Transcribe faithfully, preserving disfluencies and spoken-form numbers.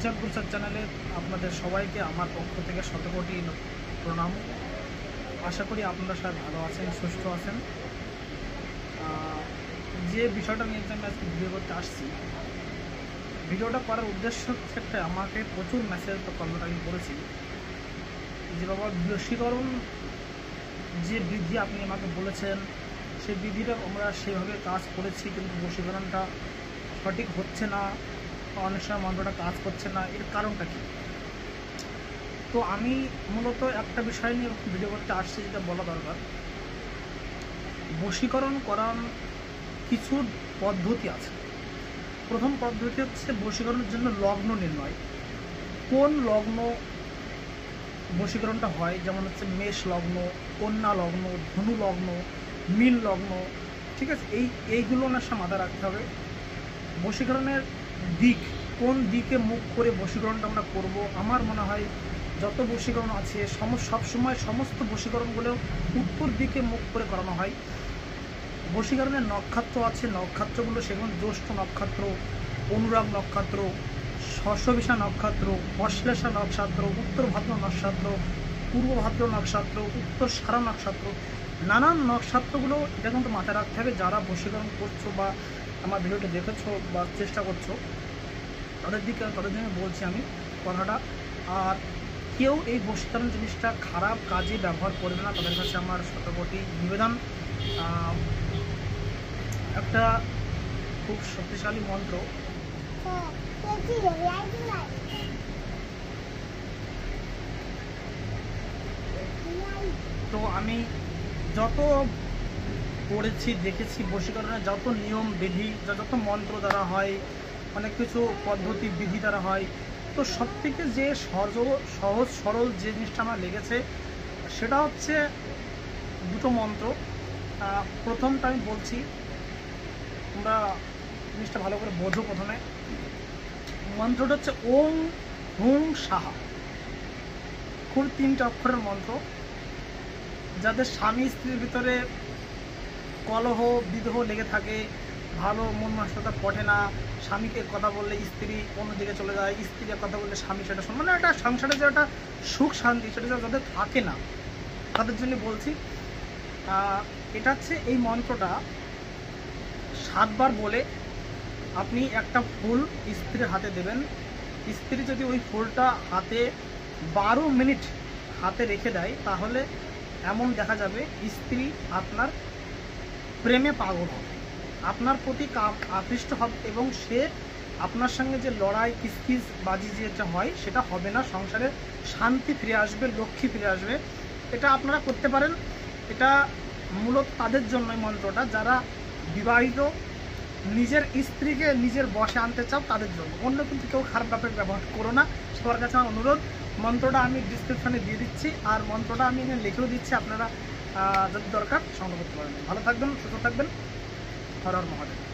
ইজ্জত গুলশান চ্যানেলে আপনাদের সবাইকে আমার পক্ষ থেকে শতকোটি প্রণাম। আশা করি আপনারা সবাই ভালো আছেন, সুস্থ আছেন। যে বিষয়টা নিয়ে আমি আজকে ভিডিও করতে আসছি, ভিডিওটা করার উদ্দেশ্য হচ্ছে একটা, আমাকে প্রচুর মেসেজ তো কমেন্ট আমি করেছি যে বাবা বশীকরণ যে বিধি আপনি আমাকে বলেছেন সেই বিধিটা আমরা সেভাবে কাজ করেছি, কিন্তু বশীকরণটা সঠিক হচ্ছে না, অনেক সময় মন্ত্রটা কাজ করছে না, এর কারণটা কী? তো আমি মূলত একটা বিষয় নিয়ে ভিডিও করতে আসছি, যেটা বলা দরকার। বশীকরণ করার কিছু পদ্ধতি আছে। প্রথম পদ্ধতি হচ্ছে বশীকরণের জন্য লগ্ন নির্ণয়। কোন লগ্ন বশীকরণটা হয়, যেমন হচ্ছে মেষ লগ্ন, কন্যা লগ্ন, ধনু লগ্ন, মীন লগ্ন, ঠিক আছে? এই এইগুলো ওনার সাথে মাথায় রাখতে হবে। বশীকরণের দিক, কোন দিকে মুখ করে বশীকরণটা আমরা করব। আমার মনে হয় যত বশীকরণ আছে সম সবসময় সমস্ত বশীকরণগুলো উত্তর দিকে মুখ করে করানো হয়। বশীকরণের নক্ষত্র আছে, নক্ষত্রগুলো সেগুলো জ্যৈষ্ঠ নক্ষত্র, অনুরাগ নক্ষত্র, শস্যবিষা নক্ষত্র, অশ্লেষা নক্ষত্র, উত্তর ভাদ্র নক্ষত্র, পূর্ব ভাদ্র নক্ষত্র, উত্তর সারা নক্ষত্র, নানান নক্ষত্রগুলো এটা কিন্তু মাথায় রাখতে হবে। যারা বশীকরণ করছো বা আমার ভিডিওটা দেখেছো বা চেষ্টা করছো, তাদের দিকে তাদের জন্য বলছি আমি কথাটা। আর কেউ এই বশীকরণ জিনিসটা খারাপ কাজে ব্যবহার করবে না, তাদের কাছে আমার শতকোটি নিবেদন। একটা খুব শক্তিশালী মন্ত্র, তো আমি যত পড়েছি দেখেছি বশীকরণের যত নিয়ম বিধি, যত মন্ত্র দ্বারা হয়, অনেক কিছু পদ্ধতি বিধি দ্বারা হয়, তো সব থেকে যে সহজ সহজ সরল যে জিনিসটা আমার লেগেছে সেটা হচ্ছে দুটো মন্ত্র। প্রথমটা আমি বলছি, তোমরা জিনিসটা ভালো করে বোঝো। প্রথমে মন্ত্রটা হচ্ছে ওং হুং সাহা। খুব তিনটা অক্ষরের মন্ত্র। যাদের স্বামী স্ত্রীর ভিতরে কলহ বিদ্রোহ লেগে থাকে, ভালো মন মানসিকতা পড়ে না, স্বামীকে কথা বললে স্ত্রী অন্যদিকে চলে যায়, স্ত্রীর কথা বললে স্বামী সেটা শোনে, মানে একটা সংসারে যে একটা সুখ শান্তি সেটা যাদের থাকে না, তাদের জন্য বলছি। এটা হচ্ছে এই মন্ত্রটা সাতবার বলে আপনি একটা ফুল স্ত্রীর হাতে দেবেন। স্ত্রী যদি ওই ফুলটা হাতে বারো মিনিট হাতে রেখে দেয়, তাহলে এমন দেখা যাবে স্ত্রী আপনার প্রেমে পাগল হবে, আপনার প্রতি আকৃষ্ট হবে, এবং সে আপনার সঙ্গে যে লড়াই কিসকিস বাজি যেটা হয় সেটা হবে না, সংসারে শান্তি ফিরে আসবে, লক্ষ্মী ফিরে আসবে। এটা আপনারা করতে পারেন। এটা মূলত তাদের জন্য মন্ত্রটা যারা বিবাহিত, নিজের স্ত্রীকে নিজের বশে আনতে চাও তাদের জন্য, অন্য কিন্তু কেউ খারাপ ব্যাপারে ব্যবহার করো না, সবার কাছে আমার অনুরোধ। মন্ত্রটা আমি ডিসক্রিপশনে দিয়ে দিচ্ছি, আর মন্ত্রটা আমি এখানে লিখেও দিচ্ছি, আপনারা যদি দরকার সংগ্রহ করতে পারেন। ভালো থাকবেন, সুস্থ থাকবেন। হর হর মহাদেব।